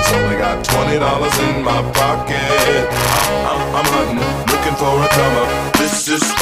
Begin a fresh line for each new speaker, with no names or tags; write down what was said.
cause only got $20 in my pocket. I'm hunting, looking for a come up. This is